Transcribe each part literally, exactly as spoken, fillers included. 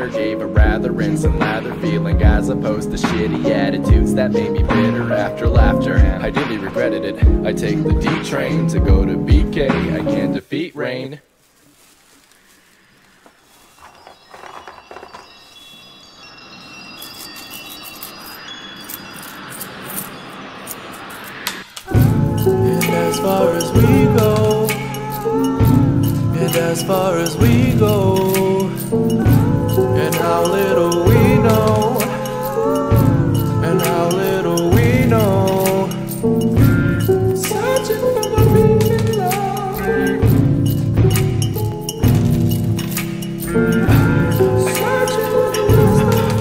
energy, but rather rinse and lather feeling, as opposed to shitty attitudes that made me bitter after laughter. I deeply regretted it. I take the D train to go to B K. I can't defeat rain. And as far as we go, and as far as we go, and how little we know, and how little we know, searching for what we belong, searching for the wisdom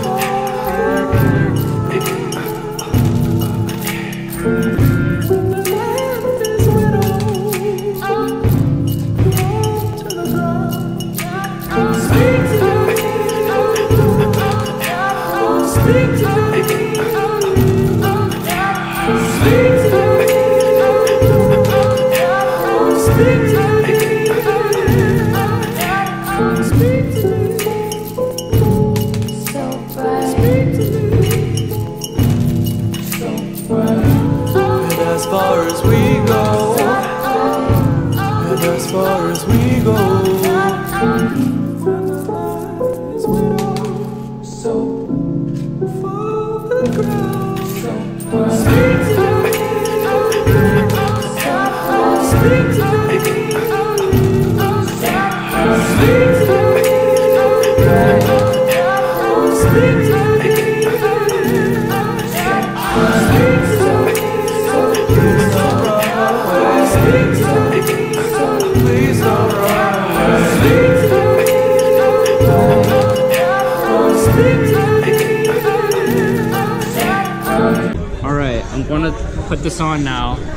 when the land is widowed, to the ground. Speak to me, speak to me, speak to me, speak to me, speak to me, so bright, speak to me, so bright. And as far as we go, and as far as we go, when the line is widowed, so for the ground. Speak to me, speak to me, speak to me, speak to me, speak to me, so please don't run away. Speak to me, so please don't run away. Speak to me, speak to me. Alright, I'm gonna put this on now.